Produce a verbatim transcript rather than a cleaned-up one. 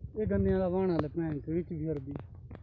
ਇਹ ਗੰਨਿਆਂ ਦਾ ਵਾਹਣ ਵਾਲੇ ਭੈਣ ਤੇ ਵਿੱਚ ਵੀ ਅਰਬੀ